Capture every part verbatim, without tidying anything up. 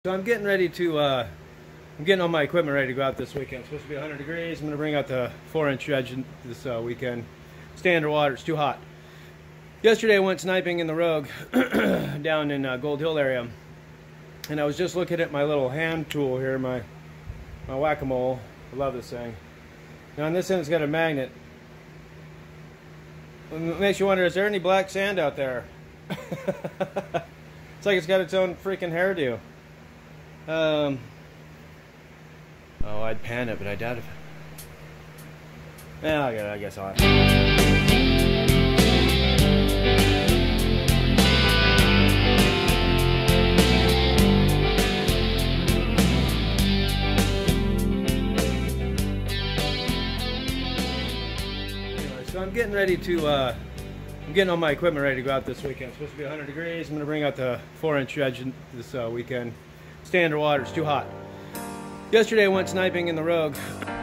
So I'm getting ready to, uh, I'm getting all my equipment ready to go out this weekend. It's supposed to be one hundred degrees. I'm going to bring out the four inch dredge this uh, weekend. Stay underwater, it's too hot. Yesterday I went sniping in the Rogue down in uh, Gold Hill area. And I was just looking at my little hand tool here, my, my whack-a-mole. I love this thing. Now on this end it's got a magnet. It makes you wonder, is there any black sand out there? It's like it's got its own freaking hairdo. Um, oh, I'd pan it, but I doubt it. Yeah, I guess I'll have to. Anyway, so I'm getting ready to, uh, I'm getting all my equipment ready to go out this weekend. It's supposed to be one hundred degrees. I'm going to bring out the four inch dredge this uh, weekend. Stay underwater, it's too hot. Yesterday I went sniping in the Rogue.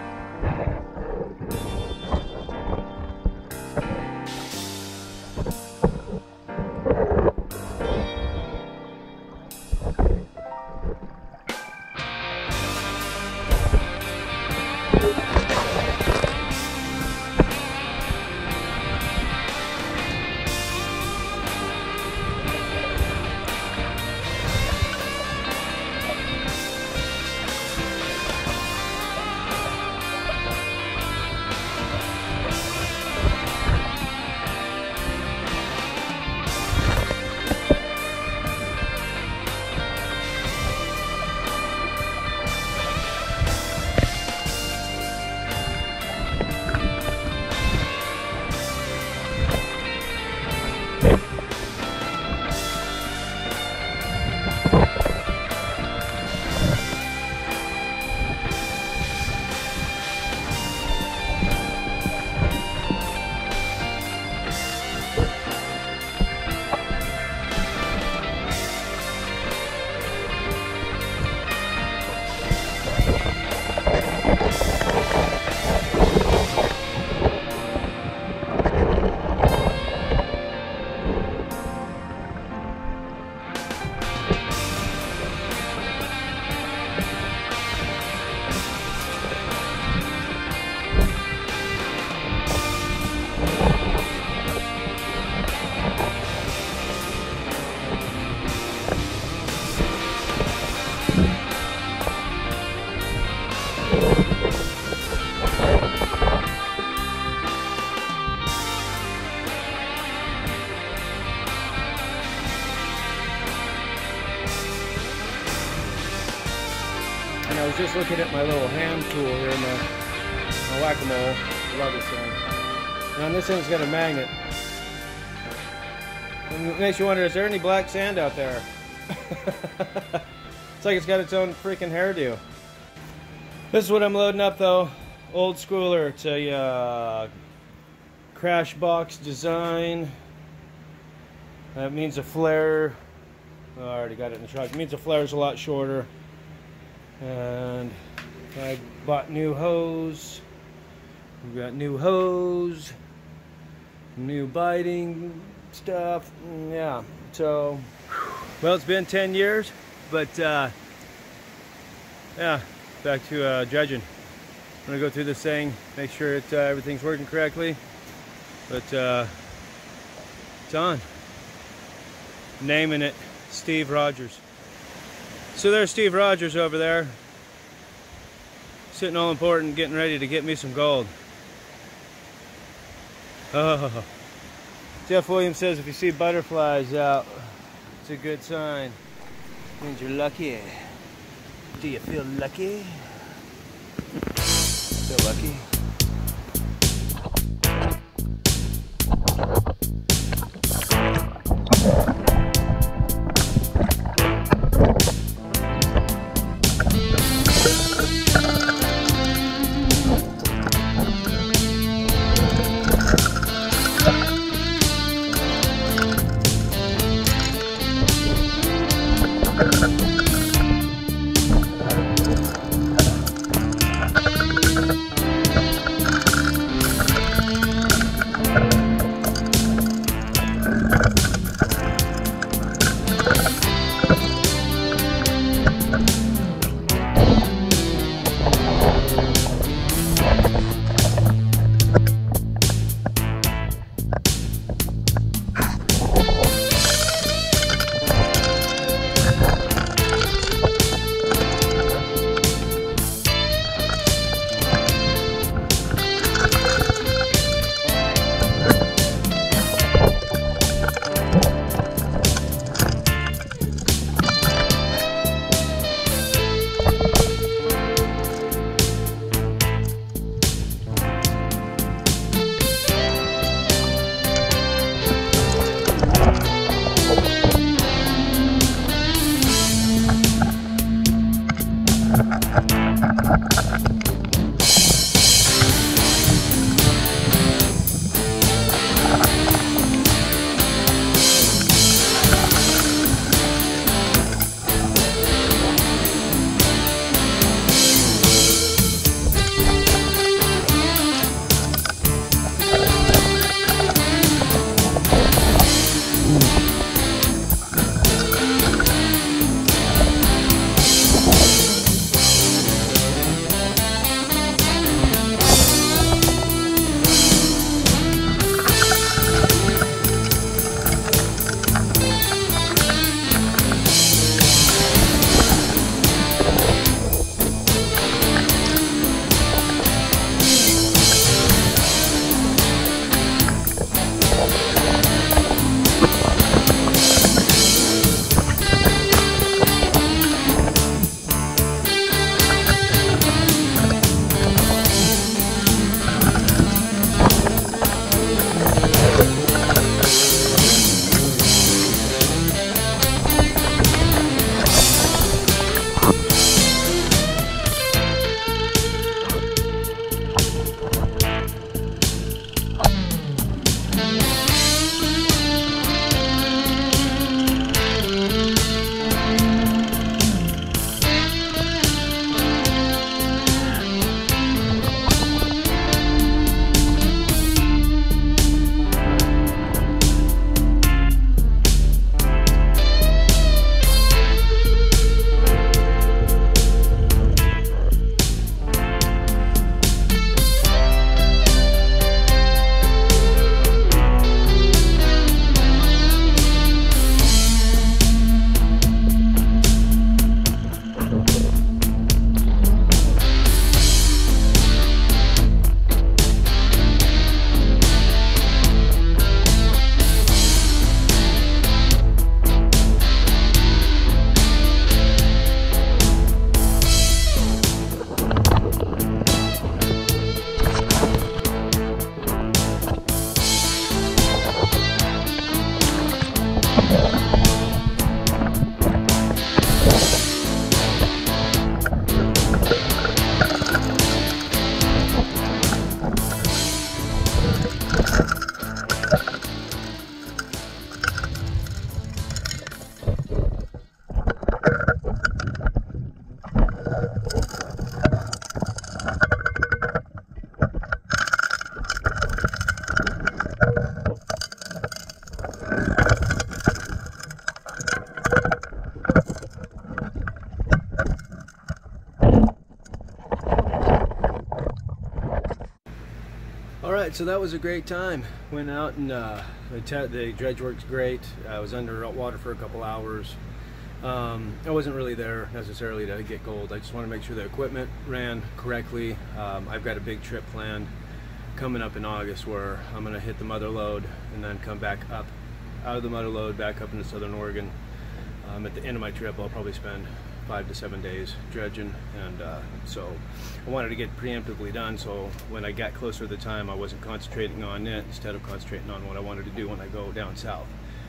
And I was just looking at my little hand tool here, my, my whack-a-mole. I love this thing. And on this end it's got a magnet. And it makes you wonder, is there any black sand out there? It's like it's got its own freaking hairdo. This is what I'm loading up though. Old schooler. It's a uh, crash box design. That means a flare. Oh, I already got it in the truck. It means the flare is a lot shorter. And I bought new hose. We got new hose, new biting stuff. Yeah. So, well, it's been ten years, but uh, yeah, back to uh, dredging. I'm gonna go through this thing, make sure that uh, everything's working correctly. But uh, it's on. Naming it Steve Rogers. So there's Steve Rogers over there, sitting all important, getting ready to get me some gold. Oh. Jeff Williams says if you see butterflies out, it's a good sign. It means you're lucky. Do you feel lucky? Feel lucky? Alright, so that was a great time. Went out and uh, the, the dredge works great. I was under water for a couple hours. Um, I wasn't really there necessarily to get gold. I just want to make sure the equipment ran correctly. Um, I've got a big trip planned coming up in August where I'm going to hit the mother lode and then come back up out of the mother lode back up into Southern Oregon. Um, at the end of my trip I'll probably spend five to seven days dredging, and uh, so I wanted to get preemptively done so when I got closer to the time I wasn't concentrating on it instead of concentrating on what I wanted to do when I go down south.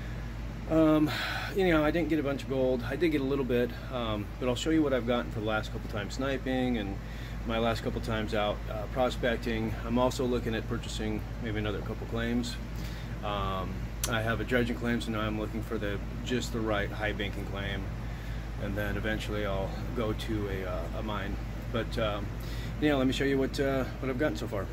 Um, you know, I didn't get a bunch of gold. I did get a little bit, um, but I'll show you what I've gotten for the last couple times sniping and my last couple times out uh, prospecting. I'm also looking at purchasing maybe another couple claims. Um, I have a dredging claim, so now I'm looking for the just the right high banking claim, and then eventually I'll go to a, uh, a mine. But um, yeah, let me show you what uh, what I've gotten so far.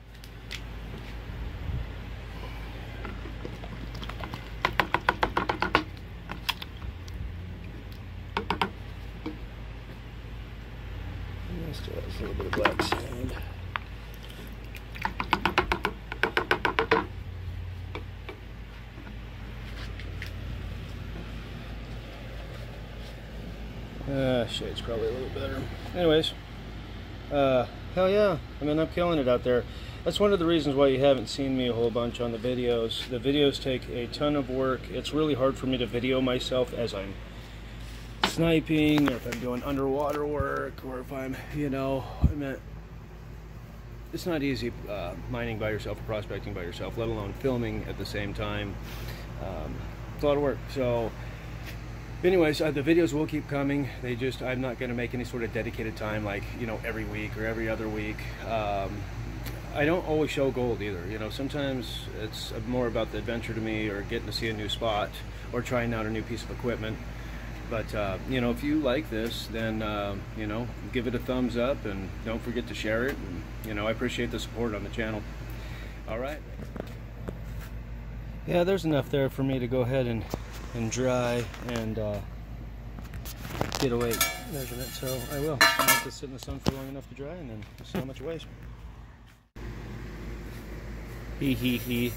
Still has a little bit of black sand. Uh, shade's probably a little better. Anyways, uh, hell yeah, I mean, I'm killing it out there. That's one of the reasons why you haven't seen me a whole bunch on the videos. The videos take a ton of work. It's really hard for me to video myself as I'm sniping, or if I'm doing underwater work, or if I'm, you know, I mean, it's not easy uh, mining by yourself or prospecting by yourself, let alone filming at the same time. Um, it's a lot of work. So anyways, uh, the videos will keep coming. They just, I'm not going to make any sort of dedicated time like, you know, every week or every other week. Um, I don't always show gold either. You know, sometimes it's more about the adventure to me, or getting to see a new spot, or trying out a new piece of equipment. But, uh, you know, if you like this, then, uh, you know, give it a thumbs up, and don't forget to share it. And, you know, I appreciate the support on the channel. All right. Yeah, there's enough there for me to go ahead and, and dry and uh, get a weight measurement. So I will. I'll let this sit in the sun for long enough to dry, and then we'll see how much it weighs. Hee hee hee.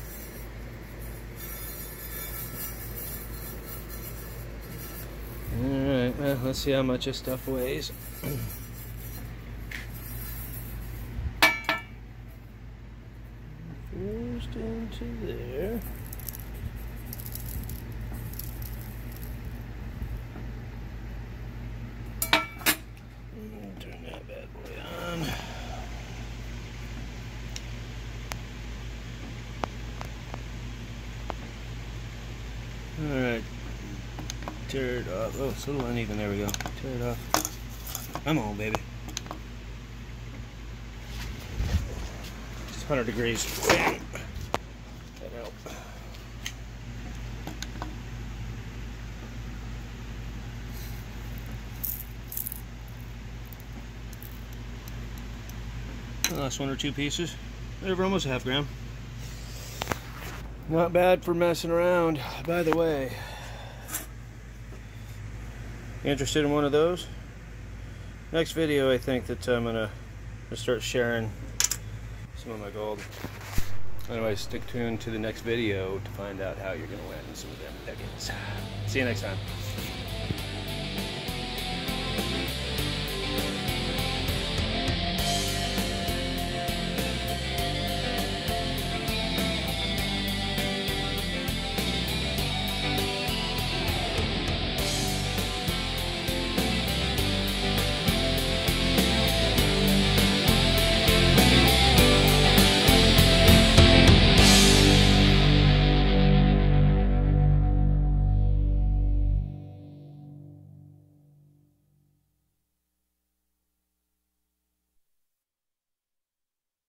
Alright, well, let's see how much this stuff weighs. First into there. Turn that bad boy on. Alright. Tear it off. Oh, it's a little uneven. There we go. Tear it off. Come on, baby. It's one hundred degrees. That help. The last one or two pieces. They're almost a half gram. Not bad for messing around. By the way, interested in one of those? Next video, I think that I'm gonna, gonna start sharing some of my gold. Anyway, stick tuned to the next video to find out how you're gonna win some of them nuggets. See you next time.